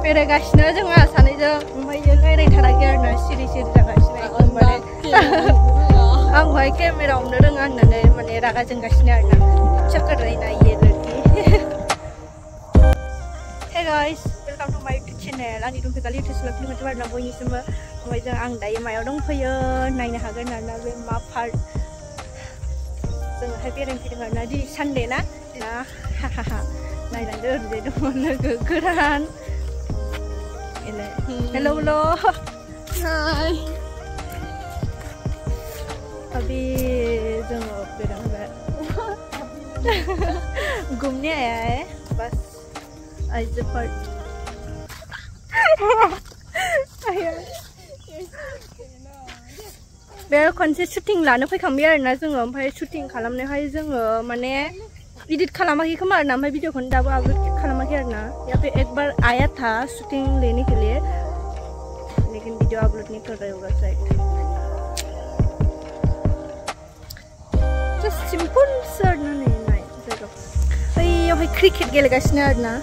बेरायगासिनो जोंहा सानैजों ओमफ्राय रायज्लायथाराखै आरो ना सिरि जागासिनो एकदमबारे आंखौहाय केमेरा हमनो रोङा होननानै माने रागा जोंगासिनो आरो ना चक्कर रही ना ये लड़की Hey guys, welcome to my YouTube channel. आंनि दंफैयो खालि YouTube channel फिल्म आरोना बयनिसिमबो ओमफ्राय आं दायो मायाव दंफैयो नायनो हागोन आरोना बे मा पार्क जोङोहाय बेरायनो फैदों आरोना दिनै सानडे ना नायलांदो ओरैजाय दङ लोगो गोरान हेलो हाय अभी जोङो बेरायबाय घूमने आया है बस आइजव पार्क बे खनसे शुटिं लानो फैखांबाय आरोना जोङो ओमफ्राय शुटिं खालामनायावहाय जोङो माने एडिट खालामाखै खोमा आरोना ओमफ्राय भिडिअखौनो दाबो आपलोड खालामाखै आरोना यहाँ पे एक बार आया था शूटिंग लेने के लिए लेकिन वीडियो अपलोड नहीं कर रहे होगा शायद जस्ट सिंपल सो आरोना नै नाय जायगायाव बैयावहाय क्रिकेट गेलेगासिनो आरोना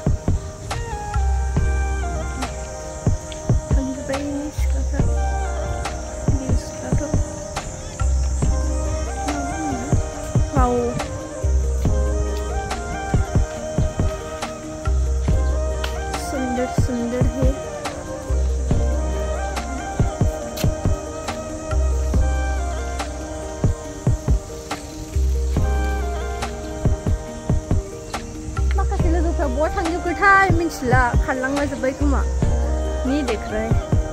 थांजोब्बाय सिख्लाफ्रा वाव सुंदर है माखासे लोगोफ्रा बहा थांजोबखोथाय मिथिला खारलांला जोब्बाय खोमा नि देखराय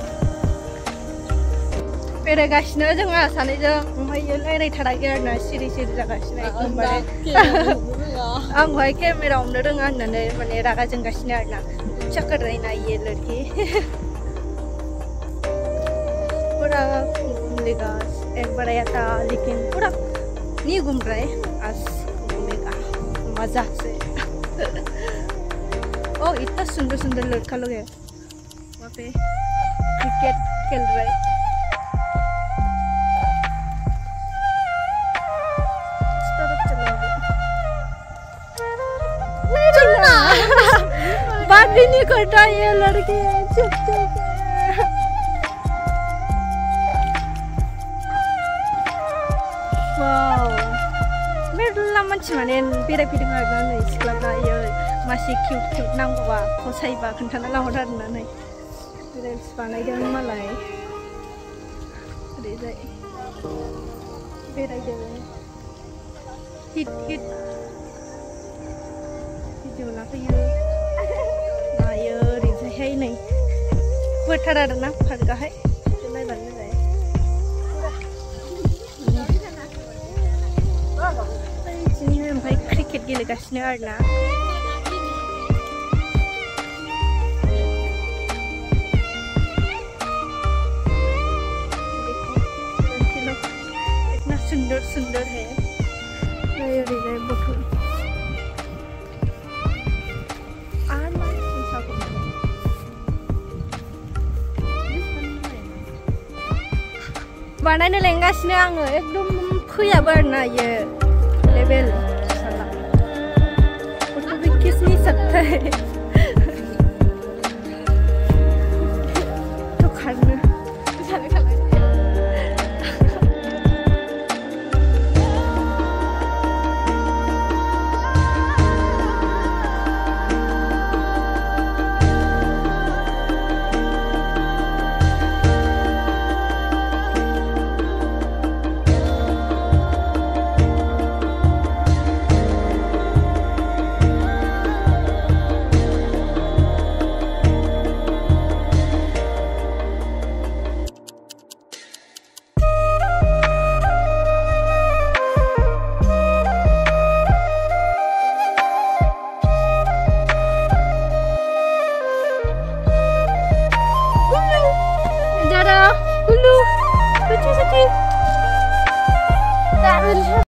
बेरायगासिनो जोंहा सानैजों ओमफ्राय रायज्लायथाराखै आरोना सिरि जागासिनो एकदमबारे आंखौहाय केमेरा हमनो रोङा होननानै माने रागा जोंगासिनो आरोना चक्कर रही ना ये लड़की पूरा घूम लेगा एक बार आया था लेकिन पूरा नहीं घूम रहा है आज घूमेगा मजा से ओ इतना सुंदर लड़का लोग है वहाँ पे क्रिकेट खेल रहे बात भी नहीं करता ये लड़की चुप वाव मेरला मानसि माने बेरायफैदों आरोना नै सिख्लाफ्रा मासे किउट नांगौबा फसायोबा खोन्थाना लाहर आरोना नै रिल्स बानायदों मालाय ओरैजाय बेरायदों हिट भिडिअ लाफैयो नायो ओरैजायहाय नै बोथार आरोना पार्कआहाय नायबानो जाबाय बिदिनो ओमफ्राय क्रिकेट गेलेगासिनो आरोना इतना सुंदर है ओरैजाय बोथोर बानायनो लेंगासिनो आङो एकदम फैयाबो आरोना इयो लेभेल साला फट' भी खींच नहीं सकता है तो खारनो Hulu, kecil.